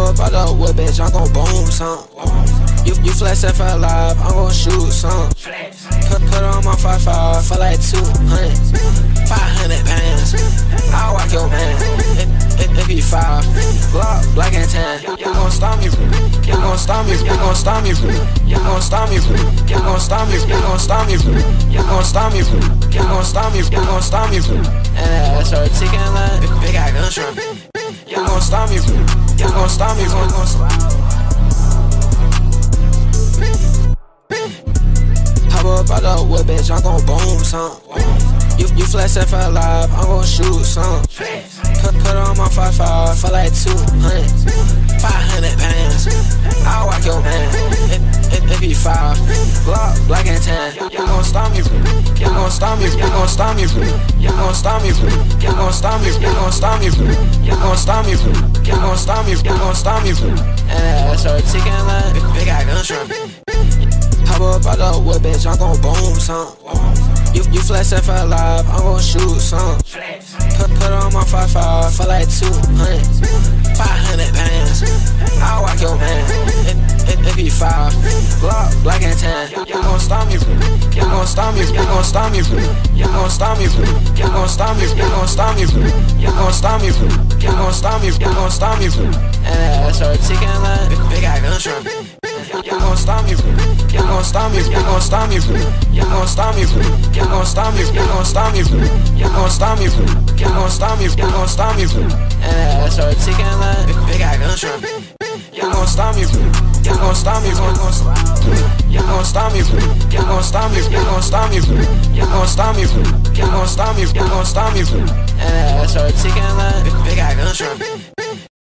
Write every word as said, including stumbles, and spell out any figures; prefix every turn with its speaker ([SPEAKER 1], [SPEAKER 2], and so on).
[SPEAKER 1] up out the whip, bitch, I'm gon' boom some. You, you flexin' for live, I'm gon' shoot some. Put, put on my five five for like two hundred, five hundred pounds. I'll walk your man, it, it, it be five. Glock, black and tan. You gon' stop me, you gon' stop me, you gon' stop me, you gon' stop me, you gon' stop me, you gon' stop me, you gon' stop me, you gon' stop me, you gon' stop me. And that's her ticking line, big got guns from me. You gon' stop me, you gon' stop me, you gon' stop me. Hop up out the whip, bitch, I'm gon' boom some. You, you flexin' for live, I'm gon' shoot some. Put, put on my five five for like two hundred, five hundred pounds. I'll walk your man, it, it, it be five. Glock, black and tan. You gon' stop me, you gon' stop me, you gon' stop me, you gon' stop me, you gon' stop me, you gon' stop me, you gon' stop me, you gon' stop me, you gon' stop me. And that's her ticking line, big got guns from me. Hop up out the whip, bitch, I'm gon' boom some. You, you flexin' for live, I'm gon' shoot some. Put, put on my five five for like two hundred, five hundred pounds. I'll walk your man, it, it, it be five. Glock, black and tan. You gon' stop me, you gon' stop me, you gon' stop me, you gon' stop me, you gon' stop me, you gon' stop me, you gon' stop me, you gon' stop me, you gon' stop me. And that's her ticking line, big got guns from me. You gon' stop me, you gon' stop me, you gon' stop me, you gon' stop me, you gon' stop me, you gon' stop me, you gon' stop me, you gon' stop me, you gon' stop me. And that's her ticking line, big got guns from me. You gon' stop me, you gon' stop me, you gon' stop me, you gon' stop me, you gon' stop me, you gon' stop me, you gon' stop me, you gon' stop me, you gon' stop me. And that's her ticking line, big got guns from me.